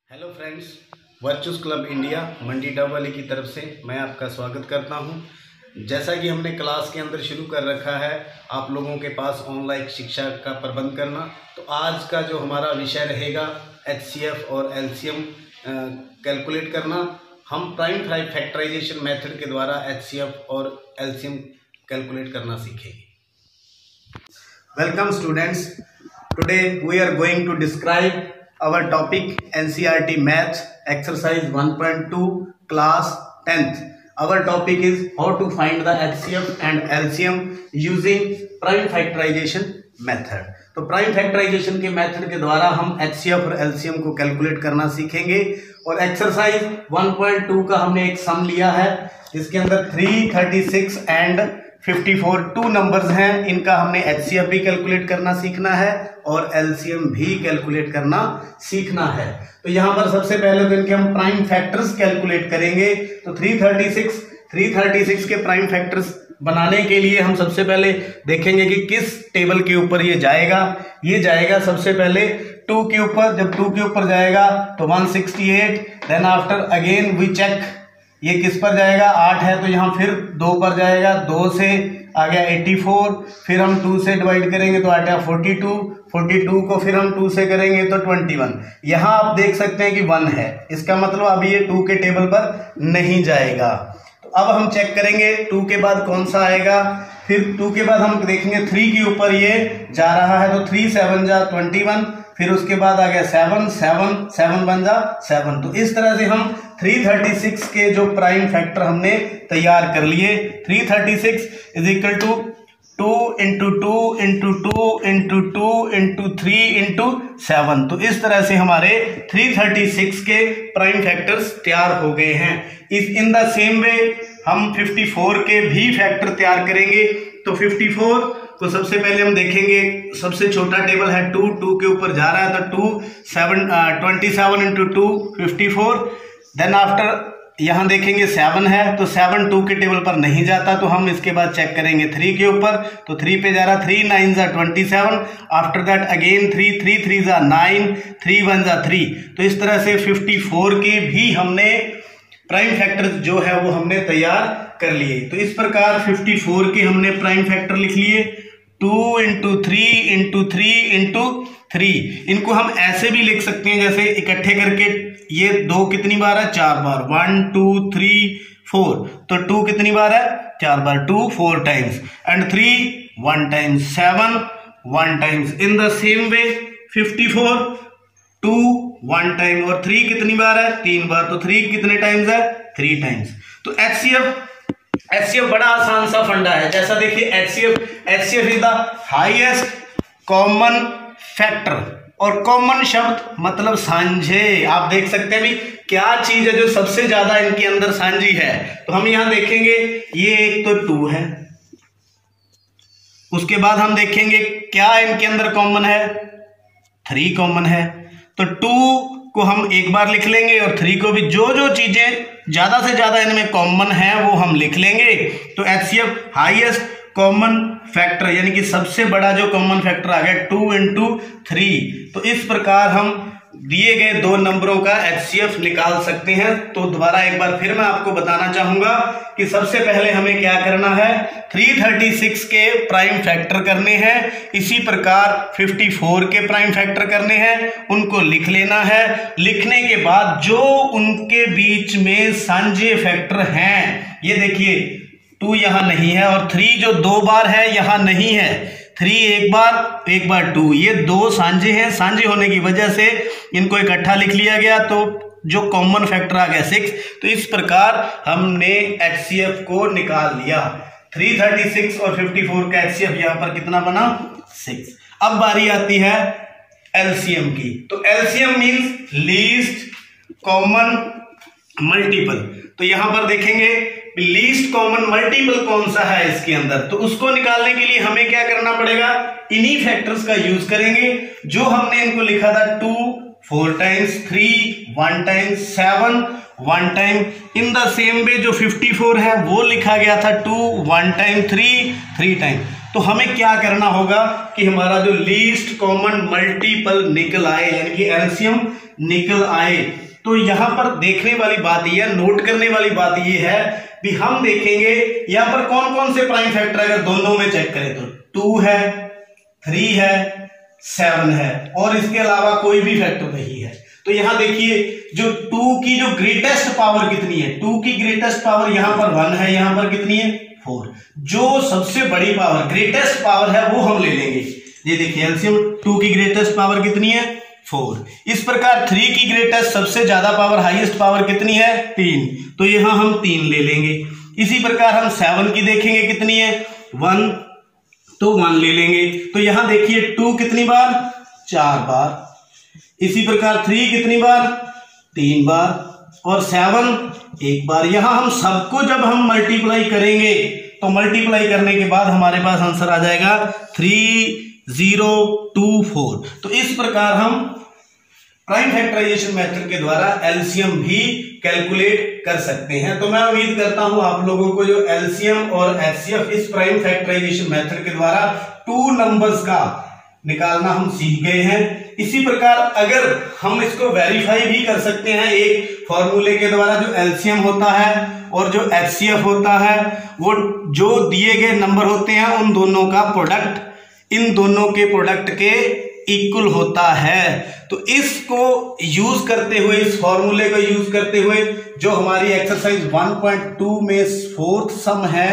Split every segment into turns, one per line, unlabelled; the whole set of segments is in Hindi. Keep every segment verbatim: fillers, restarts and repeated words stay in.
Hello friends, virtuous club India Mandi Dabwali की तरफ से मैं आपका स्वागत करता हूं। जैसा कि हमने क्लास के अंदर शुरू कर रखा है आप लोगों के पास ऑनलाइन शिक्षा का प्रबंध करना, तो आज का जो हमारा विषय रहेगा एच सी एफ और एल सी एम कैलकुलेट करना। हम प्राइम फैक्टराइजेशन मेथड के द्वारा एच सी एफ और एल सी एम कैलकुलेट करना सीखेंगे। Welcome students, today we are going to describe our topic N C E R T Math exercise one point two class tenth. Our topic is how to find the H C F and L C M using prime factorization method. तो प्राइम फैक्टराइजेशन के मेथड के द्वारा हम H C F और L C M को कैलकुलेट करना सीखेंगे। और एक्सरसाइज one point two का हमने एक सम लिया है जिसके अंदर three thirty-six एंड चौवन टू नंबर्स हैं, इनका हमने H C F भी कैलकुलेट करना सीखना है और L C M भी कैलकुलेट करना सीखना है। तो यहाँ पर सबसे पहले तो इनके हम प्राइम फैक्टर्स कैलकुलेट करेंगे। तो three thirty-six के प्राइम फैक्टर्स बनाने के लिए हम सबसे पहले देखेंगे कि किस टेबल के ऊपर ये जाएगा। ये जाएगा सबसे पहले टू के ऊपर। जब टू के ऊपर जाएगा तो one sixty-eight, then after again we check ये किस पर जाएगा, आठ है तो यहाँ फिर दो पर जाएगा, दो से आ गया चौरासी, फिर हम टू से डिवाइड करेंगे तो आ गया बयालीस, बयालीस को फिर हम टू से करेंगे तो इक्कीस। यहाँ आप देख सकते हैं कि वन है, इसका मतलब अभी ये टू के टेबल पर नहीं जाएगा। तो अब हम चेक करेंगे टू के बाद कौन सा आएगा। फिर टू के बाद हम देखेंगे थ्री के ऊपर ये जा रहा है तो थ्री सेवन जा ट्वेंटी वन, फिर उसके बाद आ गया सेवन, सेवन सेवन बन जा सेवन। तो इस तरह से हम three thirty-six के जो प्राइम फैक्टर हमने तैयार कर लिए। three thirty-six is equal to two into two into two into two into three into seven. तो इस तरह से हमारे three thirty-six के प्राइम फैक्टर्स तैयार हो गए हैं। इस इन द सेम वे हम चौवन के भी फैक्टर तैयार करेंगे। तो चौवन को सबसे पहले हम देखेंगे, सबसे छोटा टेबल है टू, टू के ऊपर जा रहा है तो two seven twenty seven into two fifty four. Then after यहाँ देखेंगे सेवन है तो सेवन टू के टेबल पर नहीं जाता, तो हम इसके बाद चेक करेंगे थ्री के ऊपर तो थ्री पे जा रहा, थ्री नाइन जा twenty seven, after that again three, three three जा नाइन, थ्री वन जा थ्री। तो इस तरह से फिफ्टी फोर के भी हमने प्राइम फैक्टर जो है वो हमने तैयार कर लिए। तो इस प्रकार फिफ्टी फोर के हमने प्राइम फैक्टर लिख लिए, two into three into three into three. इनको हम ऐसे भी लिख सकते हैं जैसे इकट्ठे करके, ये दो कितनी बार है, चार बार, वन टू थ्री फोर। तो टू कितनी बार है, चार बार, two four times, and three one times, seven one times. In the same way fifty four two one time और थ्री कितनी बार है, तीन बार, तो थ्री कितने टाइम्स है, थ्री टाइम्स। तो H C F H C F बड़ा आसान सा फंडा है। जैसा देखिए H C F H C F is the highest common factor, और कॉमन शब्द मतलब साझे। आप देख सकते हैं भी क्या चीज है जो सबसे ज्यादा इनके अंदर साझी है। तो हम यहां देखेंगे ये एक तो टू है, उसके बाद हम देखेंगे क्या इनके अंदर कॉमन है, थ्री कॉमन है। तो टू को हम एक बार लिख लेंगे और थ्री को भी, जो जो चीजें ज्यादा से ज्यादा इनमें कॉमन है वो हम लिख लेंगे। तो H C F highest common factor यानी कि सबसे बड़ा जो कॉमन फैक्टर आ गया टू इंटू थ्री। तो इस प्रकार हम दिए गए दो नंबरों का एच सी एफ निकाल सकते हैं। तो दोबारा एक बार फिर मैं आपको बताना चाहूंगा कि सबसे पहले हमें क्या करना है, three thirty-six के प्राइम फैक्टर करने हैं, इसी प्रकार फिफ्टी फोर के प्राइम फैक्टर करने हैं, उनको लिख लेना है। लिखने के बाद जो उनके बीच में साझे फैक्टर हैं, ये देखिए टू यहां नहीं है और थ्री जो दो बार है यहां नहीं है, थ्री एक बार एक बार टू, ये दो साझे हैं। साझे होने की वजह से इनको इकट्ठा लिख लिया गया, तो जो कॉमन फैक्टर आ गया सिक्स। तो इस प्रकार हमने एच सी एफ को निकाल लिया। three thirty-six और फिफ्टी फोर का एच सी एफ यहां पर कितना बना, सिक्स। अब बारी आती है एल सी एम की। तो L C M means least common multiple. तो यहां पर देखेंगे लीस्ट कॉमन मल्टीपल कौन सा है इसके अंदर, तो उसको निकालने के लिए हमें क्या करना पड़ेगा, इन्हीं फैक्टर्स का यूज करेंगे जो हमने इनको लिखा था, two four times, three one times, seven one time. In the same way जो फिफ्टी फोर है वो लिखा गया था two one time, three three time. तो तो हमें क्या करना होगा कि हमारा जो लीस्ट कॉमन मल्टीपल निकल आए, यानी कि एलसीएम निकल आए। तो यहां पर देखने वाली बात यह है, नोट करने वाली बात यह है कि हम देखेंगे यहां पर कौन कौन से प्राइम फैक्टर अगर दोनों में चेक करें तो टू है, थ्री है, सेवन है और इसके अलावा कोई भी फैक्टर नहीं है। तो यहां देखिए जो टू की जो ग्रेटेस्ट पावर कितनी है, टू की ग्रेटेस्ट पावर यहां पर वन है, यहां पर कितनी है फोर। जो सबसे बड़ी पावर ग्रेटेस्ट पावर है वो हम ले लेंगे। ये देखिए एलसीएम टू की ग्रेटेस्ट पावर कितनी है फोर। इस प्रकार थ्री की ग्रेटेस्ट सबसे ज्यादा पावर हाईएस्ट पावर कितनी है तीन, तो यहां हम तीन ले लेंगे। इसी प्रकार हम सेवन की देखेंगे कितनी है वन, तो वन ले लेंगे। तो यहां देखिए टू कितनी बार चार बार, इसी प्रकार थ्री कितनी बार तीन बार और सेवन एक बार। यहां हम सबको जब हम मल्टीप्लाई करेंगे तो मल्टीप्लाई करने के बाद हमारे पास आंसर आ जाएगा थ्री जीरो टू फोर। तो इस प्रकार हम प्राइम फैक्टराइजेशन मेथड के द्वारा एलसीएम भी कैलकुलेट कर सकते हैं। तो मैं उम्मीद करता हूं आप लोगों को जो एलसीएम और एचसीएफ इस प्राइम फैक्टराइजेशन मेथड के द्वारा टू नंबर्स का निकालना हम सीख गए हैं। इसी प्रकार अगर हम इसको वेरीफाई भी कर सकते हैं एक फॉर्मूले के द्वारा, जो एलसीएम होता है और जो एचसीएफ होता है वो जो दिए गए नंबर होते हैं उन दोनों का प्रोडक्ट इन दोनों के प्रोडक्ट के इक्वल होता है। तो इसको यूज करते हुए, इस फॉर्मूले को यूज करते हुए जो हमारी एक्सरसाइज वन पॉइंट टू में फोर्थ सम है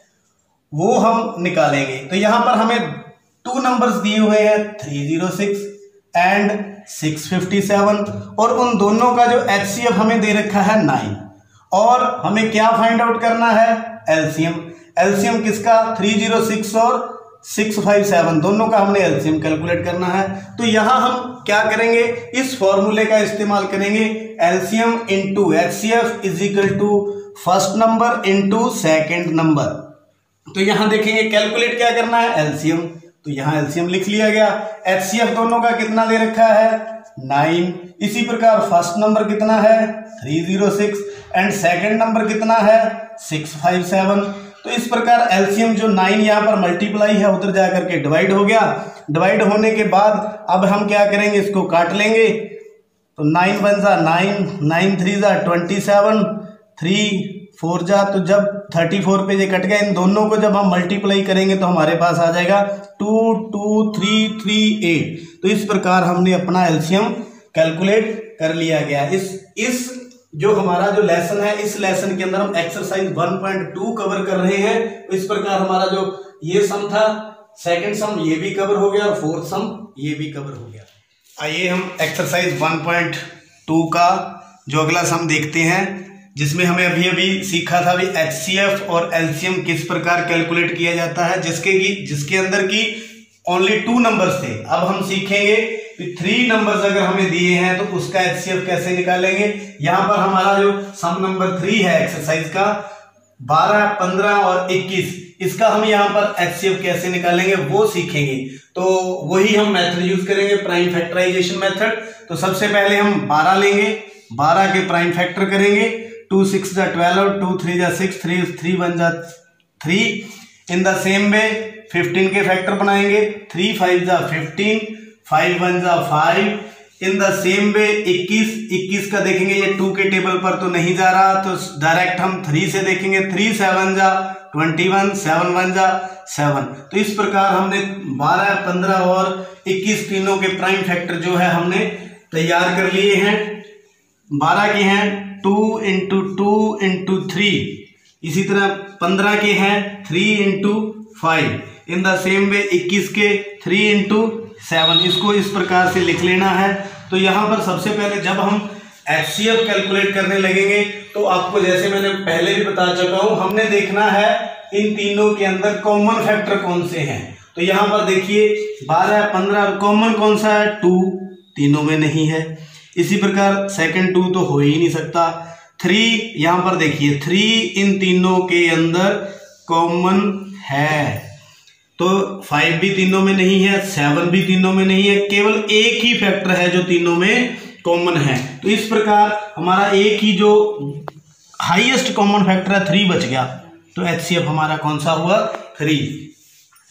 वो हम निकालेंगे। तो यहां पर हमें टू नंबर्स दिए हुए हैं three zero six and six fifty seven और उन दोनों का जो एचसीएफ हमें दे रखा है नाइन और हमें क्या फाइंड आउट करना है एलसीएम। एलसीएम किसका थ्री जीरो सिक्स और सिक्स फाइव सेवन दोनों का हमने एलसीएम कैलकुलेट करना है। तो यहां हम क्या करेंगे, इस फॉर्मूले का इस्तेमाल करेंगे, LCM into HCF is equal to first number into second number. तो यहां देखेंगे कैलकुलेट क्या करना है एलसीएम, तो यहां एलसीएम लिख लिया गया। एचसीएफ दोनों का कितना दे रखा है नाइन, इसी प्रकार फर्स्ट नंबर कितना है three zero six and second number कितना है सिक्स फाइव सेवन। तो इस प्रकार एलसीएम जो नाइन यहाँ पर मल्टीप्लाई है उधर जाकर के डिवाइड हो गया। डिवाइड होने के बाद अब हम क्या करेंगे, इसको काट लेंगे। तो नाइन वन जा नाइन, नाइन थ्री जा ट्वेंटी सेवन, थ्री फोर जा, तो जब थर्टी फोर पे ये कट गया, इन दोनों को जब हम मल्टीप्लाई करेंगे तो हमारे पास आ जाएगा two two three three eight. तो इस प्रकार हमने अपना एलसीएम कैलकुलेट कर लिया गया। इस इस जो हमारा जो लेसन है, इस लेसन के अंदर हम exercise one point two cover कर रहे हैं। तो इस प्रकार हमारा जो ये सम था, सेकंड सम ये भी कवर हो गया और फोर्थ सम ये भी कवर हो गया। आइए हम एक्सरसाइज वन पॉइंट टू का जो अगला सम देखते हैं, जिसमें हमें अभी अभी सीखा था भी एचसीएफ और एलसीएम किस प्रकार कैलकुलेट किया जाता है, जिसके की जिसके अंदर की ओनली टू नंबर्स थे। अब हम सीखेंगे कि थ्री नंबर्स अगर हमें दिए हैं तो उसका एचसीएफ कैसे निकालेंगे। यहां पर हमारा जो सम नंबर थ्री है एक्सरसाइज का, बारह, पंद्रह और इक्कीस, इसका हम यहां पर एचसीएफ कैसे निकालेंगे वो सीखेंगे। तो वही हम मेथड यूज करेंगे, प्राइम फैक्टराइजेशन मेथड। तो सबसे पहले हम बारह लेंगे, बारह के प्राइम फैक्टर करेंगे, टू सिक्स जा ट्वेल्व, टू थ्री जा सिक्स, थ्री थ्री वन जा three. In the same way fifteen के फैक्टर बनाएंगे, थ्री फाइव जा फिफ्टीन, फाइव वन जा five. In the same way इक्कीस, इक्कीस का देखेंगे ये टू के टेबल पर तो नहीं जा रहा, तो डायरेक्ट हम थ्री से देखेंगे, थ्री सेवन जा ट्वेंटी वन, सेवन वन जा सेवन। तो इस प्रकार हमने बारह, पंद्रह और इक्कीस तीनों के प्राइम फैक्टर जो है हमने तैयार कर लिए हैं। बारह के हैं two into two into three, इसी तरह पंद्रह के हैं three into five. In the same way इक्कीस के थ्री इंटू सेवन। इसको इस प्रकार से लिख लेना है। तो यहां पर सबसे पहले जब हम एचसीएफ कैलकुलेट करने लगेंगे तो आपको जैसे मैंने पहले भी बता चुका हूं, हमने देखना है इन तीनों के अंदर कॉमन फैक्टर कौन से हैं। तो यहां पर देखिए बारह, पंद्रह, कॉमन कौन सा है टू, तीनों में नहीं है। इसी प्रकार सेकंड टू तो हो ही नहीं सकता। थ्री, यहां पर देखिए थ्री इन तीनों के अंदर कॉमन है, तो फाइव भी तीनों में नहीं है, सेवन भी तीनों में नहीं है, केवल एक ही फैक्टर है जो तीनों में कॉमन है। तो इस प्रकार हमारा एक ही जो हाईएस्ट कॉमन फैक्टर है थ्री बच गया। तो एचसीएफ हमारा कौन सा हुआ थ्री।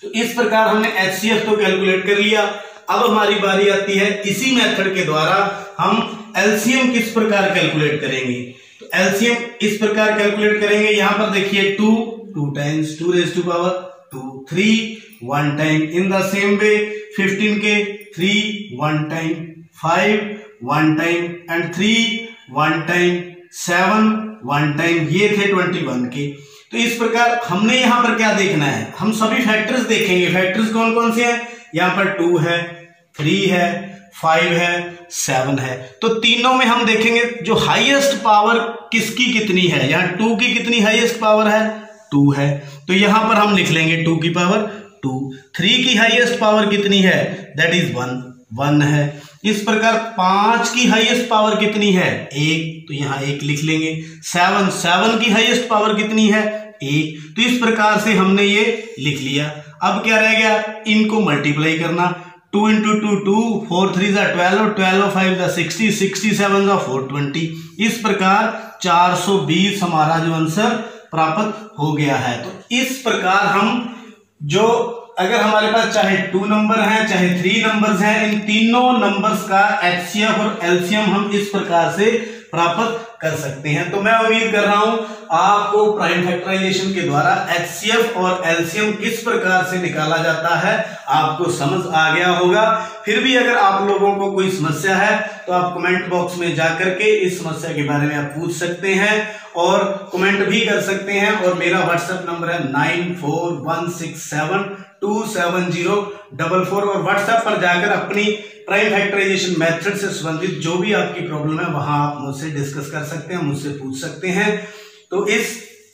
तो इस प्रकार हमने एच सी एफ तो कैलकुलेट कर लिया। अब हमारी बारी आती है इसी मेथड के द्वारा हम एलसीएम किस प्रकार कैलकुलेट करेंगे। तो एलसीएम इस प्रकार कैलकुलेट करेंगे, यहां पर देखिए two two times two raise to power two, three one time in the same way fifteen के three one time, five one time and three one time, seven one time, ये थे ट्वेंटी वन के। तो इस प्रकार हमने यहां पर क्या देखना है, हम सभी फैक्टर्स देखेंगे। फैक्टर्स कौन कौन से हैं, यहां पर टू है, थ्री है, फाइव है, सेवन है। तो तीनों में हम देखेंगे जो हाईएस्ट पावर किसकी कितनी है। यहां टू की कितनी हाईएस्ट पावर है, टू है, तो यहां पर हम लिख लेंगे टू की पावर टू। थ्री की हाईएस्ट पावर कितनी है, दैट इज वन, वन है। इस प्रकार पांच की हाईएस्ट पावर कितनी है, एक, तो यहां एक लिख लेंगे। सेवन, सेवन की हाईएस्ट पावर कितनी है, एक, तो इस प्रकार से हमने ये लिख लिया। अब क्या रह गया, इनको मल्टीप्लाई करना, two into two two, four three जा ट्वेल्व, ट्वेल्व फाइव जा सिक्सटी, सिक्सटी सेवन जा फोर ट्वेंटी। इस प्रकार चार सौ बीस हमारा जो आंसर प्राप्त हो गया है। तो इस प्रकार हम जो अगर हमारे पास चाहे टू नंबर हैं चाहे थ्री नंबर्स हैं, इन तीनों नंबर्स का एचसीएफ और एलसीएम हम इस प्रकार से प्राप्त कर सकते हैं। तो मैं उम्मीद कर रहा हूं आपको प्राइम फैक्टराइजेशन के द्वारा एचसीएफ और एलसीएम किस प्रकार से निकाला जाता है आपको समझ आ गया होगा। फिर भी अगर आप लोगों को कोई समस्या है तो आप कमेंट बॉक्स में जाकर के इस समस्या के बारे में आप पूछ सकते हैं और कमेंट भी कर सकते हैं। और मेरा व्हाट्सएप नंबर है nine four one six seven two seven zero double four और व्हाट्सएप पर जाकर अपनी प्राइम फैक्टराइजेशन मेथड से संबंधित जो भी आपकी प्रॉब्लम है वहां आप मुझसे डिस्कस कर सकते हैं, मुझसे पूछ सकते हैं। तो इस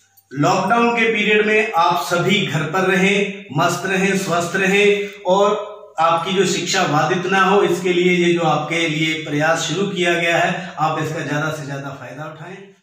लॉकडाउन के पीरियड में आप सभी घर पर रहें, मस्त रहें, स्वस्थ रहें और आपकी जो शिक्षा बाधित ना हो, इसके लिए ये जो आपके लिए प्रयास शुरू किया गया है आप इसका ज्यादा से ज्यादा फायदा उठाएं।